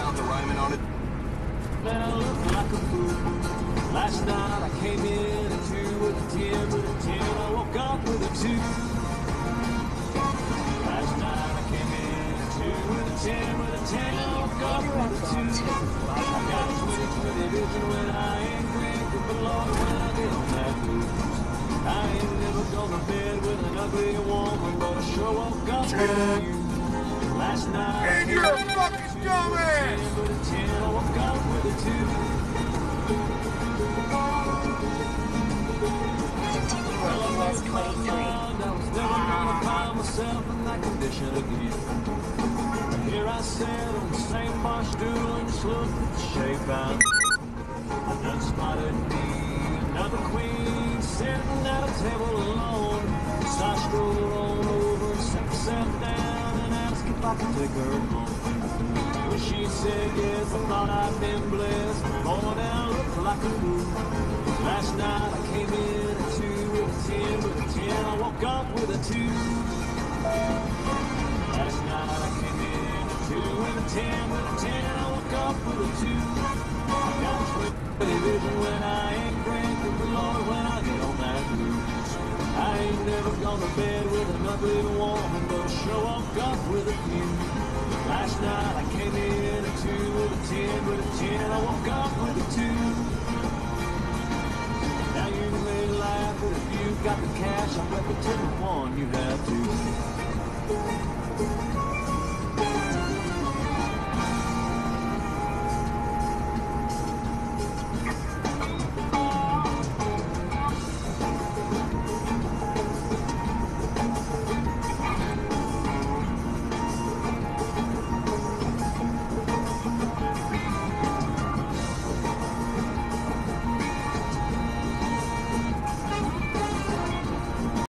have the rhyming on it. Man, I look like a fool. Last night I came in at 2 with a 10, with a 10. I woke up with a 2. Last night I came in at 2 with a 10, with a 10. I woke up with a 2. I got a 20/20 vision when I ain't drinking, but Lord, when I get on that blues. I ain't never gone to bed with an ugly woman, but I sure woke up with you. Last night I came in at 2 with a 10, I woke up with a 2. Well, I was never gonna find myself in that condition again. But here I sat on the same bar stool and just looked at the shape out. I done spotted me, another queen, sitting at a table alone. So I strolled on over and sat myself down and asked if I could take her home. Well, she said yes, I thought I'd been blessed. Boy, now I look like a fool. Last night I came in at 2 with a 10, with a 10, I woke up with a 2. Last night I came in at 2 with a 10, with a 10, I woke up with a 2. I got a 20 vision when I ain't drinking, but Lord, when I get on that blues. I ain't never gone to bed with an ugly woman, but I sure woke up with a few. Last night I came in at 2 with a 10, with a 10, I woke up with a 2. Now you may laugh, but if you got the cash, I'll bet the 10 to 1 you have to.